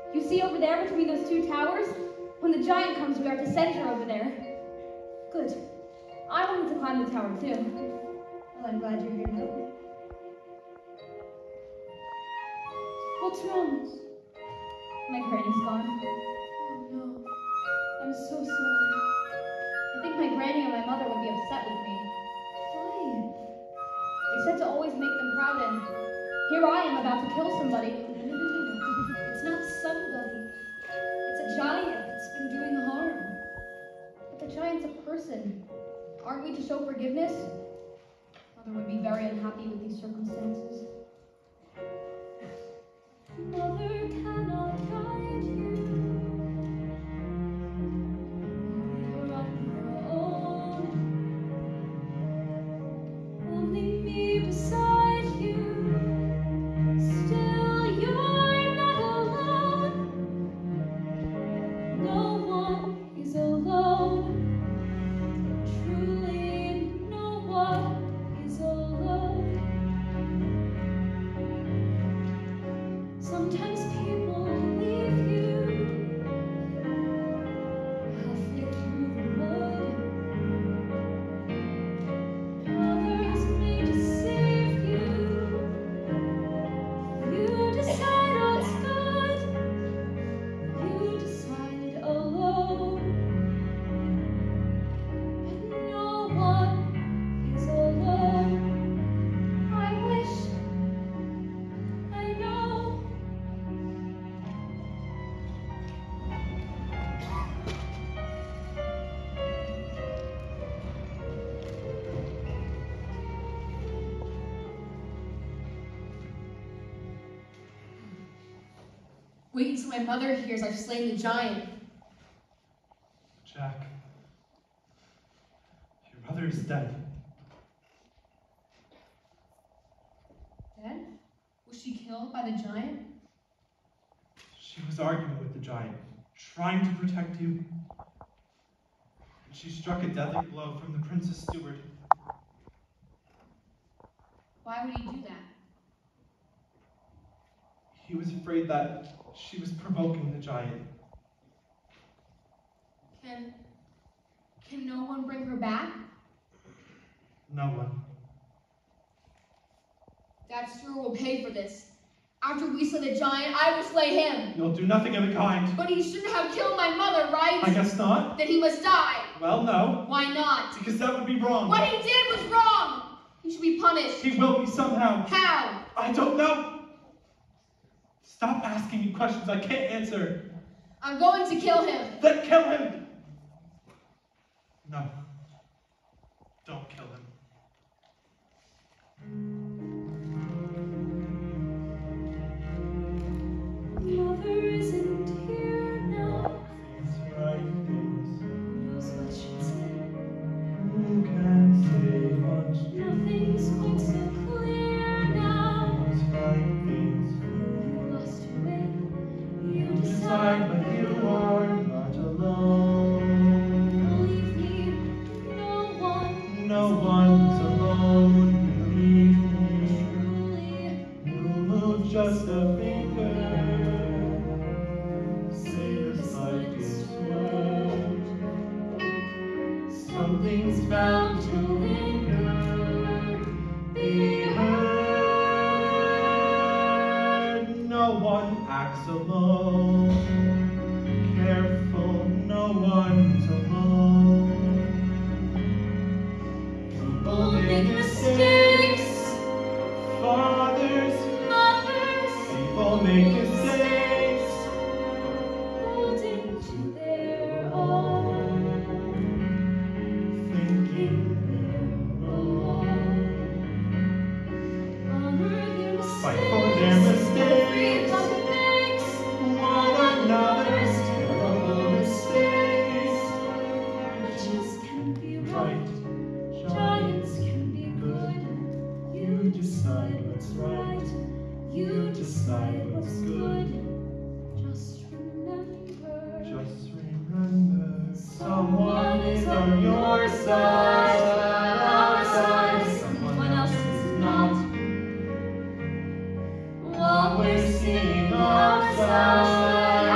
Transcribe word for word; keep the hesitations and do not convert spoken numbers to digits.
You see over there between those two towers? When the giant comes, we are to send her over there. Good. I wanted to climb the tower too. Well, I'm glad you're here to help me. What's wrong? My granny's gone. Oh no. I'm so sorry. I think my granny and my mother would be upset with me. Why? They said to always make them proud, and here I am about to kill somebody. No, no, no, no, no. It's not somebody. It's a giant that's been doing harm. But the giant's a person. Aren't we to show forgiveness? Mother would be very unhappy with these circumstances. Mother cannot guide you. You're on your own. Only me beside you. Still, you're not alone. No one is alone. Truly, no one is alone. Sometimes people leave you halfway through the mud. Others may deceive you. You decide what's good. You decide alone. But no one is alone. I wish I know. Wait until my mother hears I've slain the giant. Jack, your mother is dead. Dead? Was she killed by the giant? She was arguing with the giant, trying to protect you. And she struck a deadly blow from the prince's steward. Why would he do that? He was afraid that she was provoking the giant. Can, can no one bring her back? No one. That steward will pay for this. After we slay the giant, I will slay him. You'll do nothing of the kind. But he shouldn't have killed my mother, right? I guess not. Then he must die. Well, no. Why not? Because that would be wrong. What he did was wrong. He should be punished. He will be somehow. How? I don't know. Stop asking me questions I can't answer. I'm going to kill him. Then kill him. No. Don't kill him. Mother isn't here now. Things right things. Who knows what she'd say? Who can say much? Nothing's quite so clear now. Things right things. You lost your way. You You decide, decide, but you are not alone. believe me, no one. No one's alone. Believe me. Truly, You move just a finger. Say the slightest word. Something's bound to linger. Be heard. No one acts alone. Careful, no one's alone. People make mistakes. Fathers, mothers, people make mistakes. holding to their own, Thinking they're alone. honor their mistakes, Fight for their mistakes. everyone makes One another's terrible mistakes. witches can be right, Right, giants can be good. you decide what's right. You decide what's good. Just remember, Just remember, someone is on your side. our side, someone else is not. What we're seeing outside